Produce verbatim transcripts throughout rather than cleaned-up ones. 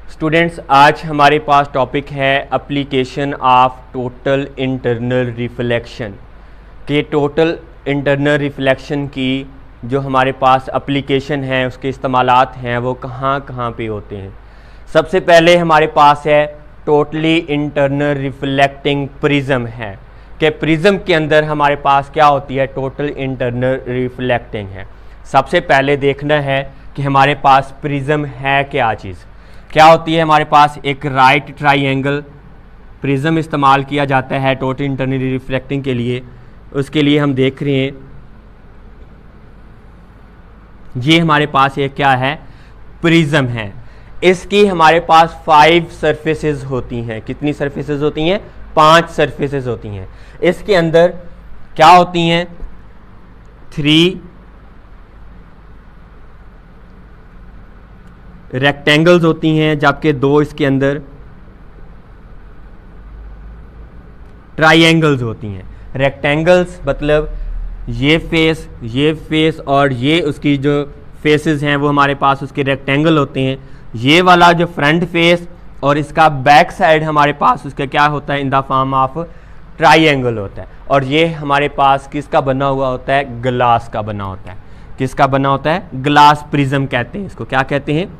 Students, आज हमारे पास टॉपिक है application of total internal reflection के टोटल इंटरनल रिफ्लेक्शन की जो हमारे पास एप्लीकेशन है उसके इस्तेमालात हैं वो कहाँ कहाँ पे होते हैं। सबसे पहले हमारे पास है टोटली इंटरनल रिफ्लेक्टिंग प्रिज्म है कि प्रिज्म के अंदर हमारे पास क्या होती है, टोटल इंटरनल रिफ्लेक्टिंग है। सबसे पहले देखना है कि हमारे पास प्रिज्म है क्या चीज़, क्या होती है। हमारे पास एक राइट ट्राइंगल प्रिज्म इस्तेमाल किया जाता है टोटल इंटरनल रिफ्लेक्टिंग के लिए। उसके लिए हम देख रहे हैं ये हमारे पास एक क्या है, प्रिज्म है। इसकी हमारे पास फाइव सरफेसेस होती हैं। कितनी सरफेसेस होती हैं? पांच सरफेसेस होती हैं। इसके अंदर क्या होती हैं? थ्री रेक्टेंगल्स होती हैं, जबकि दो इसके अंदर ट्राइंगल्स होती हैं। रेक्टेंगल्स मतलब ये फेस, ये फेस और ये उसकी जो फेसेस हैं वो हमारे पास उसके रेक्टेंगल होते हैं। ये वाला जो फ्रंट फेस और इसका बैक साइड हमारे पास उसका क्या होता है, in the form of triangle होता है। और ये हमारे पास किसका बना हुआ होता है? ग्लास का बना होता है। किसका बना होता है? ग्लास प्रिज्म कहते हैं इसको। क्या कहते हैं?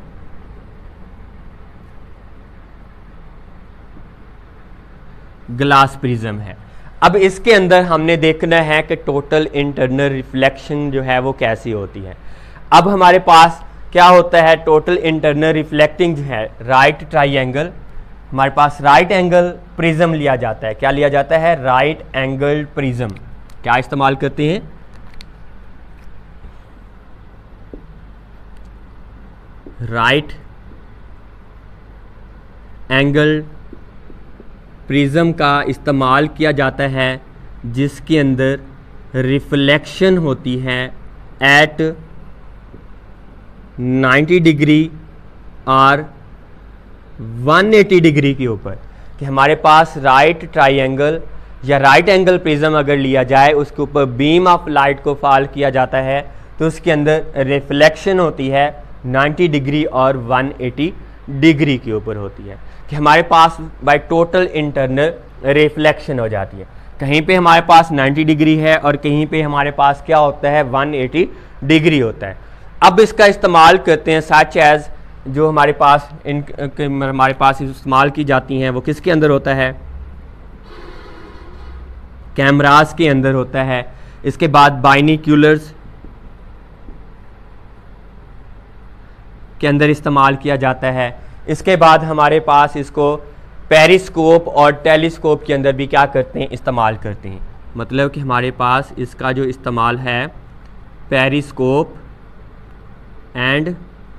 ग्लास प्रिज्म है। अब इसके अंदर हमने देखना है कि टोटल इंटरनल रिफ्लेक्शन जो है वो कैसी होती है। अब हमारे पास क्या होता है, टोटल इंटरनल रिफ्लेक्टिंग जो है राइट ट्राइंगल, हमारे पास राइट एंगल प्रिज्म लिया जाता है। क्या लिया जाता है? Right angle prism. क्या इस्तेमाल करते हैं? राइट एंगल प्रिज्म का इस्तेमाल किया जाता है जिसके अंदर रिफ्लेक्शन होती है एट नाइंटी डिग्री और वन एटी डिग्री के ऊपर। कि हमारे पास राइट ट्राइंगल या राइट एंगल प्रिज्म अगर लिया जाए उसके ऊपर बीम ऑफ लाइट को फॉल किया जाता है तो उसके अंदर रिफ्लेक्शन होती है नाइंटी डिग्री और वन एटी डिग्री के ऊपर होती है। कि हमारे पास बाय टोटल इंटरनल रिफ्लेक्शन हो जाती है। कहीं पे हमारे पास नाइंटी डिग्री है और कहीं पे हमारे पास क्या होता है, वन एटी डिग्री होता है। अब इसका इस्तेमाल करते हैं सच एज जो हमारे पास इन हमारे पास इस्तेमाल की जाती हैं वो किसके अंदर होता है? कैमरास के अंदर होता है। इसके बाद बाइनोक्यूलर्स के अंदर इस्तेमाल किया जाता है। इसके बाद हमारे पास इसको पेरिस्कोप और टेलीस्कोप के अंदर भी क्या करते हैं, इस्तेमाल करते हैं। मतलब कि हमारे पास इसका जो इस्तेमाल है पेरिस्कोप एंड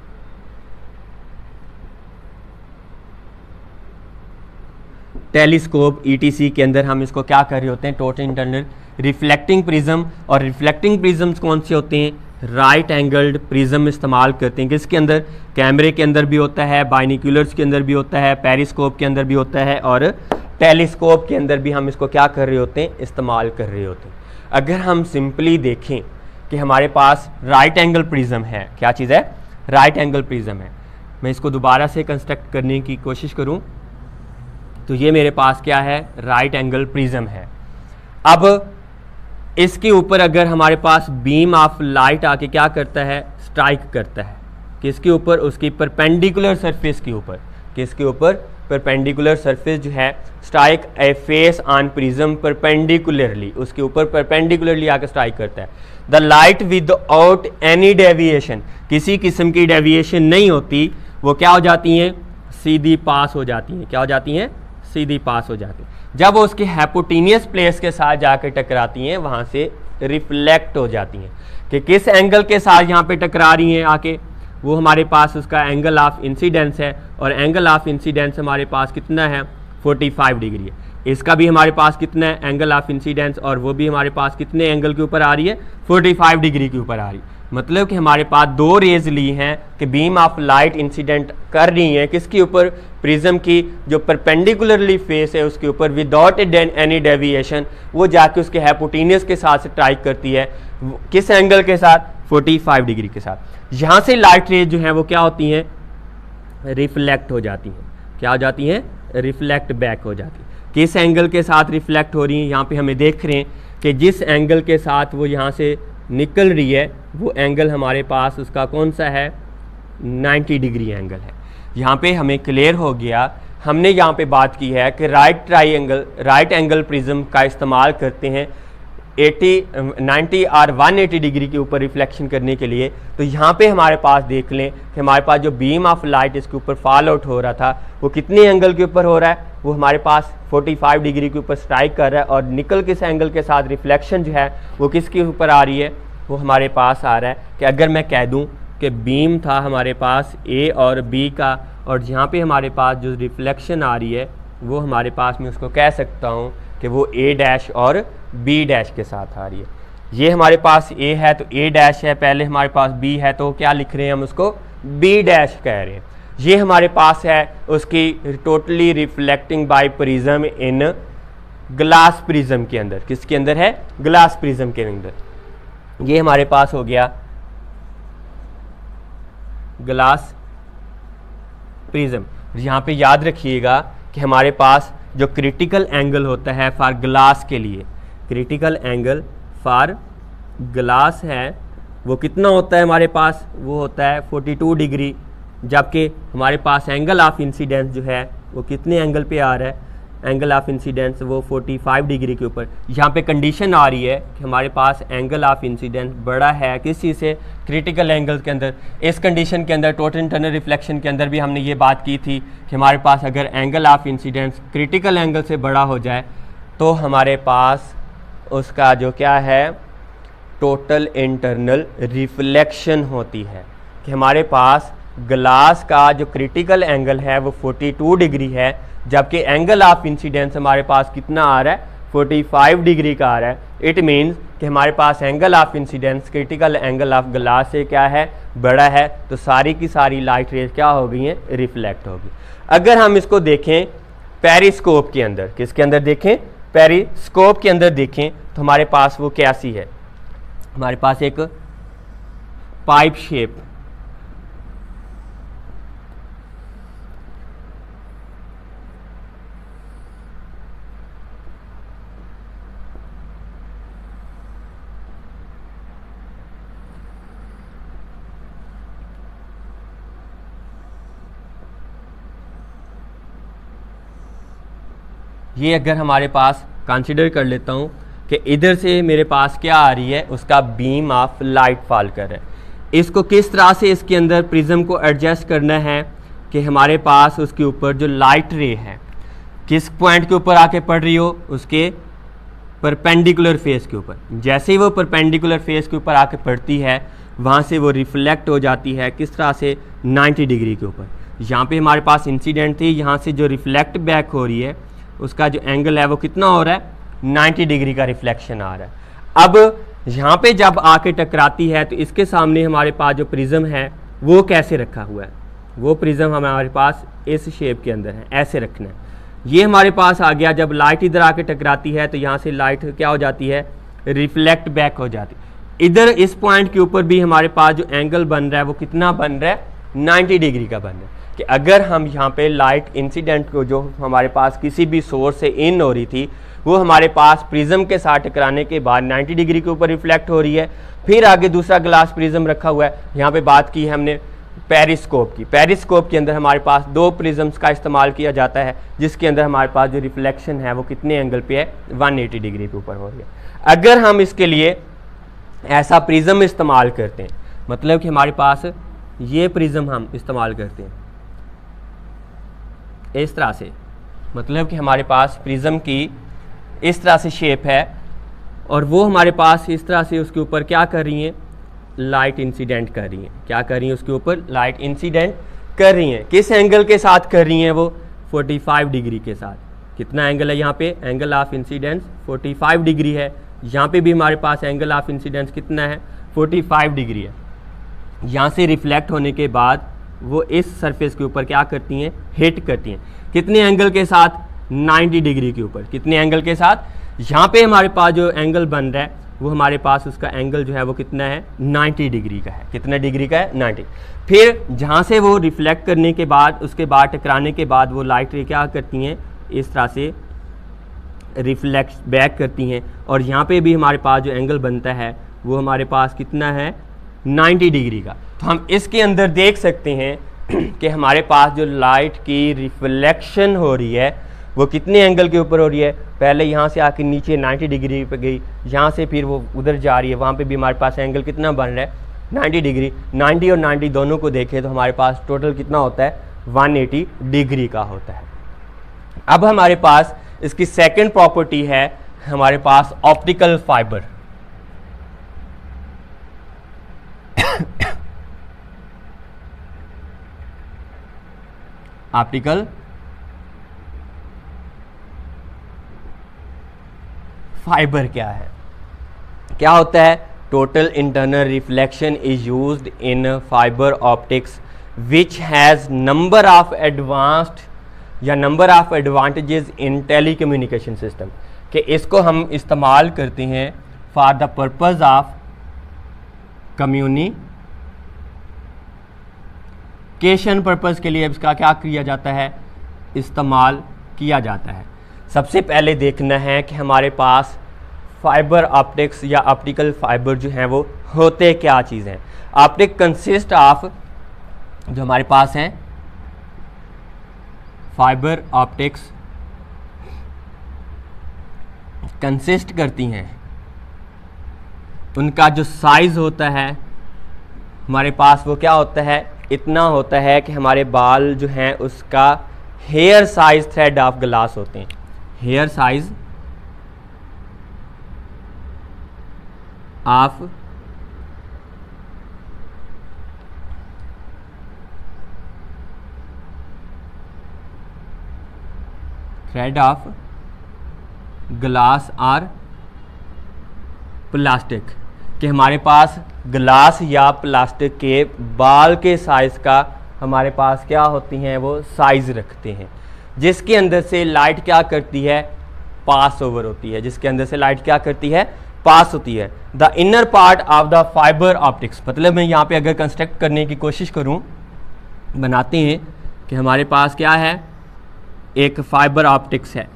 टेलीस्कोप ईटीसी के अंदर हम इसको क्या कर रहे होते हैं, टोटल इंटरनल रिफ्लेक्टिंग प्रिज्म। और रिफ्लेक्टिंग प्रिज्म्स कौन से होते हैं? राइट एंगल्ड प्रिज्म इस्तेमाल करते हैं। किसके अंदर? कैमरे के अंदर भी होता है, बाइनोक्यूलर्स के अंदर भी होता है, पेरिस्कोप के अंदर भी होता है और टेलीस्कोप के अंदर भी हम इसको क्या कर रहे होते हैं, इस्तेमाल कर रहे होते हैं। अगर हम सिंपली देखें कि हमारे पास राइट एंगल प्रिज्म है, क्या चीज़ है? राइट एंगल प्रिज्म है। मैं इसको दोबारा से कंस्ट्रक्ट करने की कोशिश करूं तो ये मेरे पास क्या है, राइट एंगल प्रिज्म है। अब इसके ऊपर अगर हमारे पास बीम ऑफ लाइट आके क्या करता है, स्ट्राइक करता है। किसके ऊपर? उसकी परपेंडिकुलर सरफेस के ऊपर। किसके ऊपर? परपेंडिकुलर सरफेस जो है strike a face on prism perpendicularly, उसके ऊपर परपेंडिकुलरली आके स्ट्राइक करता है। The light without any deviation, किसी किस्म की डेविएशन नहीं होती, वो क्या हो जाती हैं, सीधी पास हो जाती हैं। क्या हो जाती हैं? सीधी पास हो जाती हैं। जब वो उसके हाइपोटेनियस प्लेस के साथ जाकर टकराती हैं वहाँ से रिफ्लेक्ट हो जाती हैं। कि किस एंगल के साथ यहाँ पे टकरा रही हैं आके, वो हमारे पास उसका एंगल ऑफ इंसिडेंस है। और एंगल ऑफ इंसिडेंस हमारे पास कितना है, फोर्टी फाइव डिग्री है। इसका भी हमारे पास कितना है, एंगल ऑफ इंसिडेंस, और वो भी हमारे पास कितने एंगल के ऊपर आ रही है, फोर्टी फाइव डिग्री के ऊपर आ रही है। मतलब कि हमारे पास दो रेज ली हैं कि बीम ऑफ लाइट इंसिडेंट कर रही हैं किसके ऊपर, प्रिज्म की जो परपेंडिकुलरली फेस है उसके ऊपर विदाउट एनी डेविएशन, वो जाके उसके हाइपोटेनियस के साथ स्ट्राइक करती है। किस एंगल के साथ, फोर्टी फाइव डिग्री के साथ। यहाँ से लाइट रेज जो है वो क्या होती हैं, रिफ्लेक्ट हो जाती हैं। क्या हो जाती हैं? रिफ्लेक्ट बैक हो जाती है। किस एंगल के साथ रिफ्लेक्ट हो रही हैं? यहाँ पे हमें देख रहे हैं कि जिस एंगल के साथ वो यहाँ से निकल रही है वो एंगल हमारे पास उसका कौन सा है? नाइन्टी डिग्री एंगल है। यहाँ पे हमें क्लियर हो गया। हमने यहाँ पे बात की है कि right triangle right angle prism का इस्तेमाल करते हैं अस्सी, नब्बे और एक सौ अस्सी डिग्री के ऊपर रिफ्लेक्शन करने के लिए। तो यहाँ पे हमारे पास देख लें कि हमारे पास जो बीम ऑफ लाइट इसके ऊपर फॉल आउट हो रहा था वो कितने एंगल के ऊपर हो रहा है? वो हमारे पास पैंतालीस डिग्री के ऊपर स्ट्राइक कर रहा है। और निकल किस एंगल के साथ रिफ्लेक्शन जो है वो किसके ऊपर आ रही है? वो हमारे पास आ रहा है कि अगर मैं कह दूँ कि बीम था हमारे पास ए और बी का, और यहाँ पे हमारे पास जो रिफ्लेक्शन आ रही है वो हमारे पास मैं उसको कह सकता हूँ कि वो ए डैश और बी डैश के साथ आ रही है। ये हमारे पास ए है तो ए डैश है, पहले हमारे पास बी है तो क्या लिख रहे हैं हम उसको? बी डैश कह रहे हैं। ये हमारे पास है उसकी totally reflecting by prism in glass prism के अंदर। किसके अंदर है? ग्लास प्रिज्म के अंदर। ये हमारे पास हो गया ग्लास प्रिज्म। यहाँ पे याद रखिएगा कि हमारे पास जो क्रिटिकल एंगल होता है फॉर ग्लास के लिए, क्रिटिकल एंगल फॉर ग्लास है वो कितना होता है हमारे पास? वो होता है बयालीस डिग्री। जबकि हमारे पास एंगल ऑफ इंसिडेंस जो है वो कितने एंगल पे आ रहा है? एंगल ऑफ इंसिडेंस वो पैंतालीस डिग्री के ऊपर। यहाँ पे कंडीशन आ रही है कि हमारे पास एंगल ऑफ इंसिडेंस बड़ा है किस चीज़ से? क्रिटिकल एंगल के अंदर। इस कंडीशन के अंदर टोटल इंटरनल रिफ्लेक्शन के अंदर भी हमने ये बात की थी कि हमारे पास अगर angle of incidence critical angle से बड़ा हो जाए तो हमारे पास उसका जो क्या है? टोटल इंटरनल रिफ्लेक्शन होती है। कि हमारे पास ग्लास का जो क्रिटिकल एंगल है वो बयालीस डिग्री है, जबकि एंगल ऑफ इंसिडेंस हमारे पास कितना आ रहा है? पैंतालीस डिग्री का आ रहा है। इट मीन्स कि हमारे पास angle of incidence critical angle of glass से क्या है? बड़ा है। तो सारी की सारी लाइट रेज क्या हो गई हैं? रिफ्लेक्ट होगी। अगर हम इसको देखें पेरिस्कोप के अंदर, किसके अंदर देखें? पेरिस्कोप के अंदर देखें तो हमारे पास वो कैसी है? हमारे पास एक पाइप शेप, ये अगर हमारे पास कंसीडर कर लेता हूँ कि इधर से मेरे पास क्या आ रही है? उसका बीम ऑफ लाइट फॉल कर रहा है। इसको किस तरह से इसके अंदर प्रिज्म को एडजस्ट करना है कि हमारे पास उसके ऊपर जो लाइट रे है किस पॉइंट के ऊपर आके पड़ रही हो? उसके परपेंडिकुलर फेस के ऊपर। जैसे ही वो परपेंडिकुलर फेस के ऊपर आके पड़ती है वहाँ से वो रिफ्लेक्ट हो जाती है किस तरह से? नब्बे डिग्री के ऊपर। यहाँ पे हमारे पास इंसिडेंट थी, यहाँ से जो रिफ्लेक्ट बैक हो रही है उसका जो एंगल है वो कितना हो रहा है? नब्बे डिग्री का रिफ्लेक्शन आ रहा है। अब यहाँ पे जब आके टकराती है तो इसके सामने हमारे पास जो प्रिज्म है वो कैसे रखा हुआ है? वो प्रिज्म हमारे पास इस शेप के अंदर है, ऐसे रखना है। ये हमारे पास आ गया। जब लाइट इधर आके टकराती है तो यहाँ से लाइट क्या हो जाती है? रिफ्लेक्ट बैक हो जाती है। इधर इस पॉइंट के ऊपर भी हमारे पास जो एंगल बन रहा है वो कितना बन रहा है? नब्बे डिग्री का बन रहा है। कि अगर हम यहाँ पे लाइट इंसिडेंट को जो हमारे पास किसी भी सोर्स से इन हो रही थी वो हमारे पास प्रिज्म के साथ टकराने के बाद नब्बे डिग्री के ऊपर रिफ्लेक्ट हो रही है। फिर आगे दूसरा ग्लास प्रिज्म रखा हुआ है। यहाँ पे बात की है हमने पेरिस्कोप की। पेरिस्कोप के अंदर हमारे पास दो प्रिज्म्स का इस्तेमाल किया जाता है जिसके अंदर हमारे पास जो रिफ्लेक्शन है वो कितने एंगल पे है? एक सौ अस्सी डिग्री के ऊपर हो रही है। अगर हम इसके लिए ऐसा प्रिज्म इस्तेमाल करते हैं, मतलब कि हमारे पास ये प्रिज्म हम इस्तेमाल करते हैं इस तरह से, मतलब कि हमारे पास प्रिज्म की इस तरह से शेप है और वो हमारे पास इस तरह से उसके ऊपर क्या कर रही हैं? लाइट इंसिडेंट कर रही हैं। क्या कर रही हैं? उसके ऊपर लाइट इंसिडेंट कर रही हैं। किस एंगल के साथ कर रही हैं? वो पैंतालीस डिग्री के साथ। कितना एंगल है यहाँ पे? एंगल ऑफ इंसिडेंस पैंतालीस डिग्री है। यहाँ पे भी हमारे पास एंगल ऑफ इंसिडेंस कितना है? पैंतालीस डिग्री है। यहाँ से रिफ्लेक्ट होने के बाद वो इस सरफेस के ऊपर क्या करती हैं? हिट करती हैं। कितने एंगल के साथ? नब्बे डिग्री के ऊपर। कितने एंगल के साथ? यहाँ पे हमारे पास जो एंगल बन रहा है वो हमारे पास उसका एंगल जो है वो कितना है, नब्बे डिग्री का है। कितना डिग्री का है, नब्बे। फिर जहाँ से वो रिफ्लेक्ट करने के बाद, उसके बाद टकराने के बाद वो लाइट रे क्या करती हैं, इस तरह से रिफ्लेक्ट बैक करती हैं, और यहाँ पे भी हमारे पास जो एंगल बनता है वो हमारे पास कितना है, नब्बे डिग्री का। तो हम इसके अंदर देख सकते हैं कि हमारे पास जो लाइट की रिफ्लेक्शन हो रही है वो कितने एंगल के ऊपर हो रही है। पहले यहाँ से आके नीचे नब्बे डिग्री पे गई, यहाँ से फिर वो उधर जा रही है, वहाँ पे भी हमारे पास एंगल कितना बन रहा है, नब्बे डिग्री। नब्बे और नब्बे दोनों को देखें तो हमारे पास टोटल कितना होता है, एक सौ अस्सी डिग्री का होता है। अब हमारे पास इसकी सेकंड प्रॉपर्टी है हमारे पास ऑप्टिकल फाइबर। ऑप्टिकल फाइबर क्या है, क्या होता है, total internal reflection is used in fibre optics which has number of advanced या number of advantages in telecommunication system, कि इसको हम इस्तेमाल करते हैं for the purpose of communication purpose के लिए इसका क्या किया जाता है, इस्तेमाल किया जाता है। सबसे पहले देखना है कि हमारे पास फाइबर ऑप्टिक्स या ऑप्टिकल फाइबर जो हैं वो होते क्या चीज़ हैं। ऑप्टिक कंसिस्ट ऑफ, जो हमारे पास हैं फाइबर ऑप्टिक्स कंसिस्ट करती हैं, उनका जो साइज होता है हमारे पास वो क्या होता है, इतना होता है कि हमारे बाल जो हैं उसका hair size thread of glass होते हैं। Hair size of thread of glass और प्लास्टिक, कि हमारे पास ग्लास या प्लास्टिक के बाल के साइज़ का हमारे पास क्या होती हैं, वो साइज़ रखते हैं, जिसके अंदर से लाइट क्या करती है, पास ओवर होती है, जिसके अंदर से लाइट क्या करती है, पास होती है। The inner part of the fibre optics, मतलब मैं यहाँ पे अगर कंस्ट्रक्ट करने की कोशिश करूँ, बनाते हैं कि हमारे पास क्या है, एक फाइबर ऑप्टिक्स है।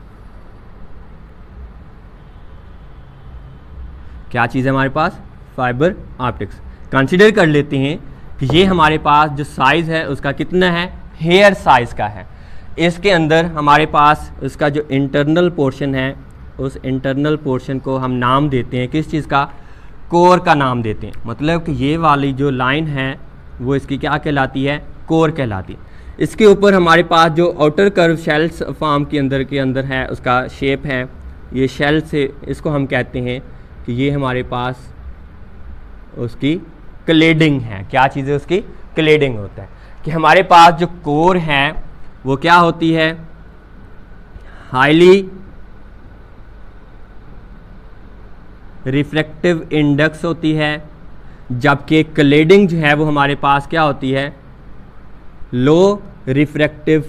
क्या चीज़ है हमारे पास, फाइबर ऑप्टिक्स। कंसीडर कर लेते हैं कि ये हमारे पास जो साइज़ है उसका कितना है, हेयर साइज़ का है। इसके अंदर हमारे पास उसका जो इंटरनल पोर्शन है, उस इंटरनल पोर्शन को हम नाम देते हैं किस चीज़ का, कोर का नाम देते हैं। मतलब कि ये वाली जो लाइन है वो इसकी क्या कहलाती है, कोर कहलाती है। इसके ऊपर हमारे पास जो आउटर कर्व शेल्स फॉर्म के अंदर के अंदर है उसका शेप है, ये शेल से इसको हम कहते हैं कि ये हमारे पास उसकी क्लेडिंग है। क्या चीज़ है, उसकी क्लेडिंग होता है। कि हमारे पास जो कोर है वो क्या होती है, हाईली रिफ्रैक्टिव इंडेक्स होती है, जबकि क्लेडिंग जो है वो हमारे पास क्या होती है, लो रिफ्रैक्टिव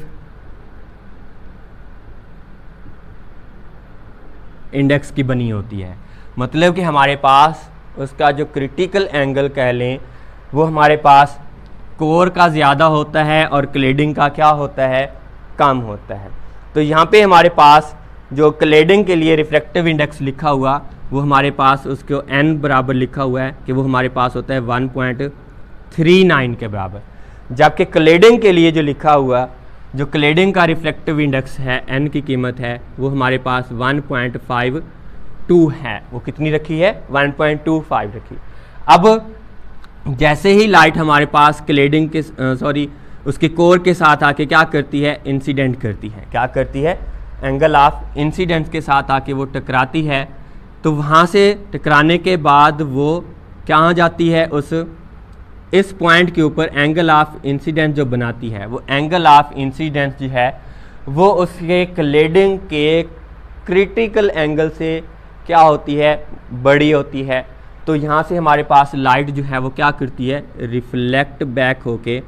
इंडेक्स की बनी होती है। मतलब कि हमारे पास उसका जो क्रिटिकल एंगल कह लें वो हमारे पास कोर का ज़्यादा होता है और क्लेडिंग का क्या होता है, कम होता है। तो यहाँ पे हमारे पास जो क्लेडिंग के लिए रिफ्रैक्टिव इंडेक्स लिखा हुआ वो हमारे पास उसको n बराबर लिखा हुआ है कि वो हमारे पास होता है वन पॉइंट थ्री नाइन के बराबर, जबकि क्लेडिंग के लिए जो लिखा हुआ, जो क्लेडिंग का रिफ्रैक्टिव इंडेक्स है n की कीमत है वो हमारे पास वन पॉइंट फाइव टू है। वो कितनी रखी है, वन पॉइंट टू फाइव रखी। अब जैसे ही लाइट हमारे पास क्लेडिंग के सॉरी उसके कोर के साथ आके क्या करती है, इंसिडेंट करती है। क्या करती है, एंगल ऑफ इंसिडेंस के साथ आके वो टकराती है, तो वहाँ से टकराने के बाद वो कहाँ जाती है, उस इस पॉइंट के ऊपर एंगल ऑफ इंसिडेंस जो बनाती है, वो एंगल ऑफ इंसिडेंस जो है वो उसके क्लेडिंग के क्रिटिकल एंगल से क्या होती है, बड़ी होती है। तो यहाँ से हमारे पास लाइट जो है वो क्या करती है, रिफ्लेक्ट बैक होके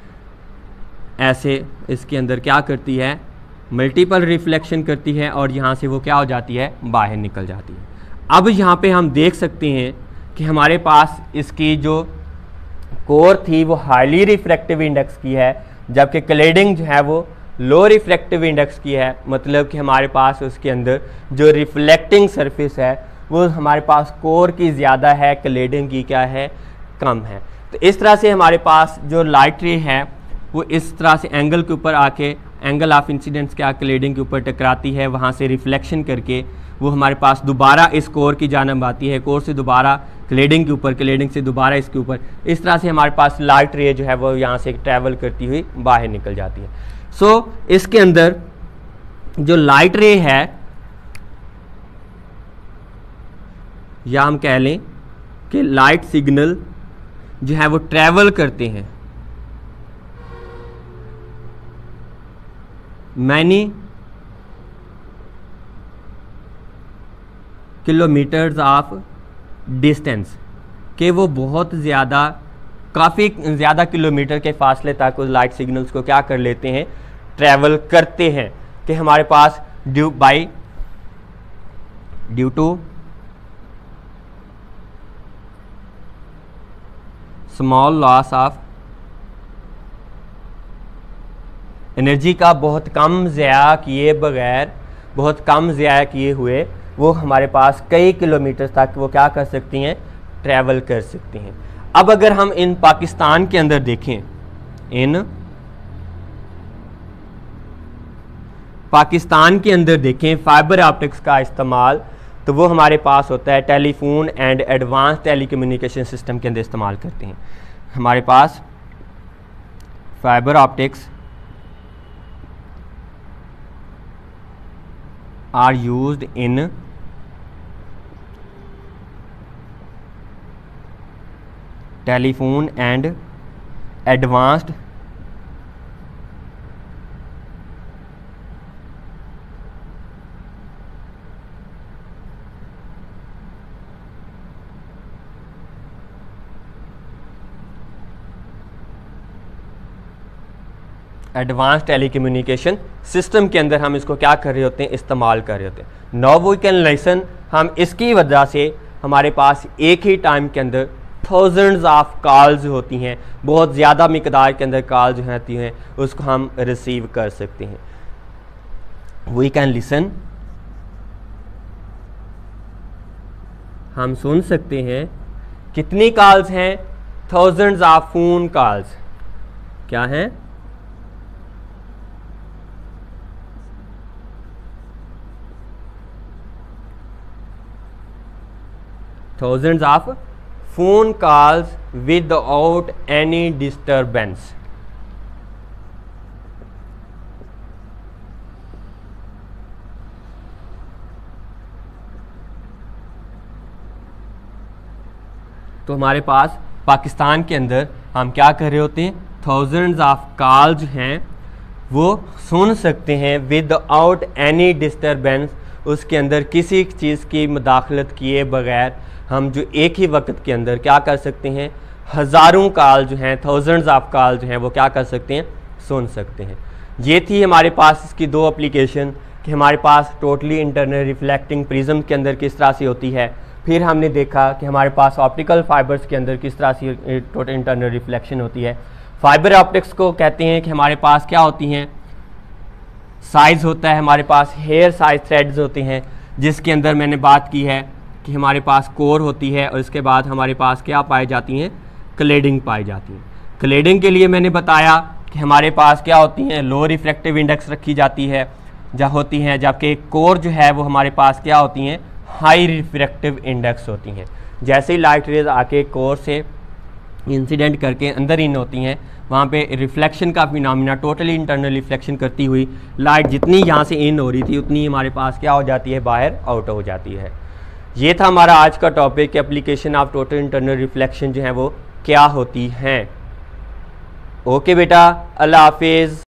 ऐसे इसके अंदर क्या करती है, मल्टीपल रिफ्लेक्शन करती है और यहाँ से वो क्या हो जाती है, बाहर निकल जाती है। अब यहाँ पे हम देख सकते हैं कि हमारे पास इसकी जो कोर थी वो हाईली रिफ्रैक्टिव इंडेक्स की है, जबकि क्लेडिंग जो है वो लो रिफ्रैक्टिव इंडेक्स की है। मतलब कि हमारे पास उसके अंदर जो रिफ्लेक्टिंग सरफेस है वो हमारे पास कोर की ज़्यादा है, क्लेडिंग की क्या है, कम है। तो इस तरह से हमारे पास जो लाइट रे है वो इस तरह से एंगल के ऊपर आके एंगल ऑफ इंसिडेंस क्या क्लेडिंग के ऊपर टकराती है, वहाँ से रिफ्लेक्शन करके वो हमारे पास दोबारा इस कोर की जानब आती है, कोर से दोबारा क्लेडिंग के ऊपर, क्लेडिंग से दोबारा इसके ऊपर। इस तरह से हमारे पास लाइट रे जो है वो यहाँ से ट्रैवल करती हुई बाहर निकल जाती है। सो so, इसके अंदर जो लाइट रे है, या हम कह लें कि लाइट सिग्नल जो है वो ट्रैवल करते हैं मैनी किलोमीटर्स ऑफ डिस्टेंस, कि वो बहुत ज़्यादा काफ़ी ज़्यादा किलोमीटर के फासले तक उस लाइट सिग्नल्स को क्या कर लेते हैं, ट्रैवल करते हैं। कि हमारे पास due by due to small loss of energy का बहुत कम ज़ाया किए बगैर, बहुत कम ज़ाया किए हुए वो हमारे पास कई किलोमीटर तक वो क्या कर सकती हैं, ट्रैवल कर सकती हैं। अब अगर हम इन पाकिस्तान के अंदर देखें, इन पाकिस्तान के अंदर देखें फाइबर ऑप्टिक्स का इस्तेमाल, तो वो हमारे पास होता है telephone and advance telecommunication system के अंदर इस्तेमाल करते हैं। हमारे पास fibre optics are used in telephone and advanced advance telecommunication system के अंदर हम इसको क्या कर रहे होते हैं, इस्तेमाल कर रहे होते हैं। नाउ वी कैन लिसन, हम इसकी वजह से हमारे पास एक ही टाइम के अंदर थाउजेंड्स ऑफ कॉल्स होती हैं, बहुत ज़्यादा मिकदार के अंदर कॉल जो होती हैं उसको हम रिसीव कर सकते हैं। वी कैन लिसन, हम सुन सकते हैं कितनी कॉल्स हैं, थाउजेंड्स ऑफ फोन कॉल्स क्या हैं, thousands of phone calls without any disturbance. तो हमारे पास पाकिस्तान के अंदर हम क्या कर रहे होते हैं, थाउजेंड्स ऑफ कॉल जो हैं वो सुन सकते हैं विदाउट एनी डिस्टर्बेंस, उसके अंदर किसी चीज़ की मुदाखलत किए बगैर हम जो एक ही वक्त के अंदर क्या कर सकते हैं, हज़ारों कॉल जो हैं, थाउजेंड्स ऑफ कॉल जो हैं वो क्या कर सकते हैं, सुन सकते हैं। ये थी हमारे पास इसकी दो एप्लीकेशन कि हमारे पास टोटली इंटरनल रिफ्लेक्टिंग प्रिज्म के अंदर किस तरह से होती है, फिर हमने देखा कि हमारे पास ऑप्टिकल फाइबर्स के अंदर किस तरह से टोटल इंटरनल रिफ्लेक्शन होती है। फाइबर ऑप्टिक्स को कहते हैं कि हमारे पास क्या होती हैं, साइज़ होता है, हमारे पास हेयर साइज थ्रेड्स होते हैं, जिसके अंदर मैंने बात की है कि हमारे पास कोर होती है और इसके बाद हमारे पास क्या पाई जाती हैं, क्लेडिंग पाई जाती हैं। क्लेडिंग के लिए मैंने बताया कि हमारे पास क्या होती हैं, लो रिफ्रैक्टिव इंडेक्स रखी जाती है जब होती हैं, जबकि कोर जो है वो हमारे पास क्या होती हैं, हाई रिफ्रैक्टिव इंडेक्स होती हैं। जैसे ही लाइट रेज आके कोर से इंसिडेंट करके अंदर इन होती हैं, वहाँ पे रिफ्लेक्शन का फिनोमेना, टोटली इंटरनल रिफ्लेक्शन करती हुई लाइट जितनी यहाँ से इन हो रही थी उतनी हमारे पास क्या हो जाती है, बाहर आउट हो जाती है। ये था हमारा आज का topic, application of total internal reflection जो है वो क्या होती हैं। ओके बेटा, अल्लाह हाफिज़।